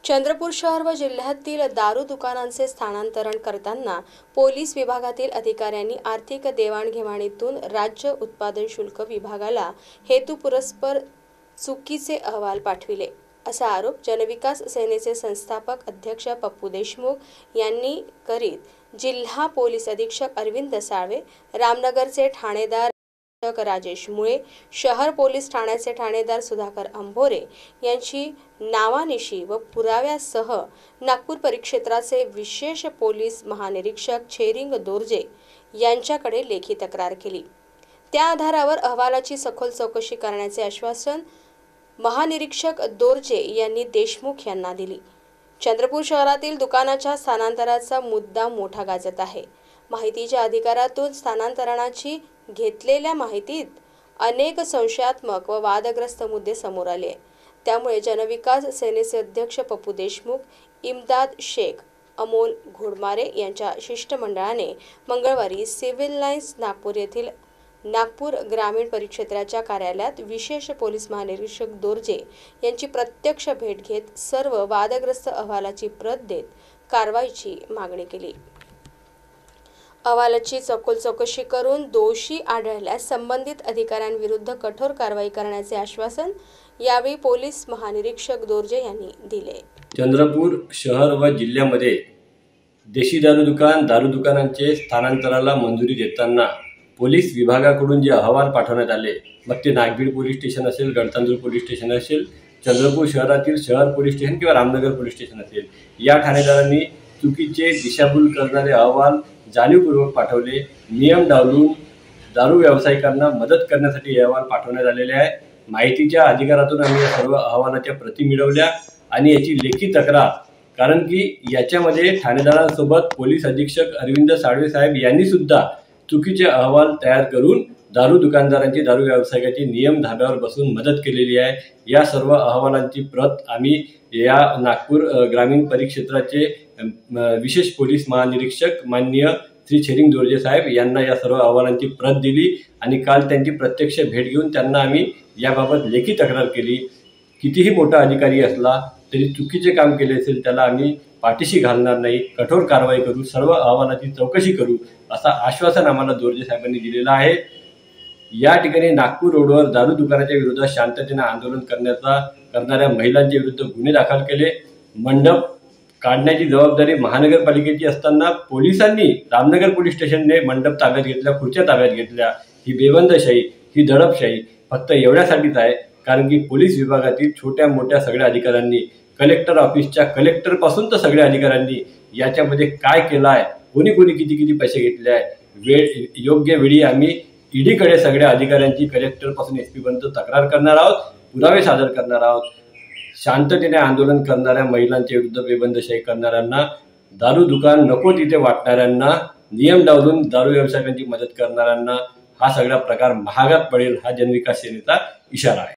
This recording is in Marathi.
चंद्रपूर शहर व जिल्ह्यातील दारू दुकानांचे स्थानांतरण करताना पोलीस विभागातील अधिकाऱ्यांनी आर्थिक देवाणघेवाणीतून राज्य उत्पादन शुल्क विभागाला हेतुपुरस्सर चुकीचे अहवाल पाठविले असा आरोप जनविकास सेनेचे संस्थापक अध्यक्ष पप्पू देशमुख यांनी करीत जिल्हा पोलीस अधीक्षक अरविंद साळवे, रामनगरचे ठाणेदार राजेश मुळे, शहर पोलीस ठाण्याचे ठाणेदार सुधाकर अंभोरे यांची नावानिशी व पुराव्यासह नागपूर परिक्षेत्राचे विशेष पोलीस महानिरीक्षक छेरिंग दोर्जे यांच्याकडे लेखी तक्रार केली। त्या आधारावर अहवालाची सखोल चौकशी करण्याचे आश्वासन महानिरीक्षक दोर्जे यांनी देशमुख यांना दिली। चंद्रपूर शहरातील दुकानाच्या स्थानांतराचा मुद्दा मोठा गाजत आहे। माहितीच्या अधिकारातून स्थानांतरणाची घेतलेल्या माहितीत अनेक संशयात्मक व वादग्रस्त मुद्दे समोर आले। त्यामुळे जनविकास सेनेचे अध्यक्ष पप्पू देशमुख, इम्दाद शेख, अमोल घोडमारे यांच्या शिष्टमंडळाने मंगळवारी सिव्हिल लाईन्स नागपूर येथील नागपूर ग्रामीण परिक्षेत्राच्या कार्यालयात विशेष पोलीस महानिरीक्षक दोर्जे यांची प्रत्यक्ष भेट घेत सर्व वादग्रस्त अहवालाची प्रत देत कारवाईची मागणी केली। अहवालाची सखोल चौकशी करून दोषी आढळल्यास संबंधित अधिकाऱ्यांविरुद्ध कठोर कारवाई करण्याचे आश्वासन यावेळी पोलीस महानिरीक्षक दोर्जे यांनी दिले। चंद्रपूर शहर व जिल्ह्यामध्ये देशी दारू दुकानांचे स्थानांतराला मंजुरी देताना पोलीस विभागाकडून जे अहवाल पाठवण्यात आले, मग ते नागबीड पोलीस स्टेशन असेल, गडतांदूर पोलीस स्टेशन असेल, चंद्रपूर शहरातील शहर पोलीस स्टेशन किंवा रामनगर पोलीस स्टेशन असेल, या ठाणेदारांनी चुकीचे दिशाभूल करणारे अहवाल जाणीवपूर्वक पाठवले। नियम डावलून दारू व्यावसायिकांना मदत करण्यासाठी हे अहवाल पाठवण्यात आलेले आहे। माहितीच्या अधिकारातून आम्ही या सर्व अहवालाच्या प्रती मिळवल्या आणि याची लेखी तक्रार, कारण की याच्यामध्ये ठाणेदारांसोबत पोलीस अधीक्षक अरविंद साळवे साहेब यांनी सुद्धा चुकीचे अहवाल तयार करून दारू दुकानदारांची, दारू व्यावसायिकांची नियम धाब्यावर बसून मदत केलेली आहे। या सर्व अहवालांची प्रत आम्ही या नागपूर ग्रामीण परिक्षेत्राचे विशेष पोलीस महानिरीक्षक माननीय श्री छेरिंग दोर्जे साहेब यांना या सर्व अहवालांची प्रत दिली आणि काल त्यांची प्रत्यक्ष भेट घेऊन त्यांना आम्ही याबाबत लेखी तक्रार केली। कितीही मोठा अधिकारी असला तरी चुकीचे काम केले असेल त्याला आम्ही पाठीशी घालणार नाही, कठोर कारवाई करू, सर्व अहवालाची चौकशी करू असं आश्वासन आम्हाला दोर्जे साहेबांनी दिलेलं आहे। या ठिकाणी नागपूर रोडवर दारू दुकानाच्या विरोधात शांततेने आंदोलन करणाऱ्या महिलांच्या विरुद्ध गुन्हे दाखल केले। मंडप काढण्याची जबाबदारी महानगरपालिकेची असताना पोलिसांनी, रामनगर पोलीस स्टेशनने मंडप ताब्यात घेतला, खुर्च्या ताब्यात घेतल्या। ही बेबंदशाही, ही दडपशाही फक्त एवढ्यासाठीच आहे कारण की पोलीस विभागातील छोट्या मोठ्या सगळ्या अधिकाऱ्यांनी, कलेक्टर ऑफिसच्या कलेक्टरपासून तर सगळ्या अधिकाऱ्यांनी याच्यामध्ये काय केलं आहे, कोणी किती पैसे घेतले आहे, योग्य वेळी आम्ही ईडीकडे सगळ्या अधिकाऱ्यांची कलेक्टरपासून एसपी पर्यंत तक्रार करणार आहोत, पुरावे सादर करणार आहोत। शांततेने आंदोलन करणाऱ्या महिलांच्या विरुद्ध, बेबंदशाही करणाऱ्यांना, दारू दुकान नको तिथे वाटणाऱ्यांना, नियम डावलून दारू व्यावसायिकांची मदत करणाऱ्यांना हा सगळा प्रकार महागात पडेल, हा जनविकास सेनेचा इशारा आहे।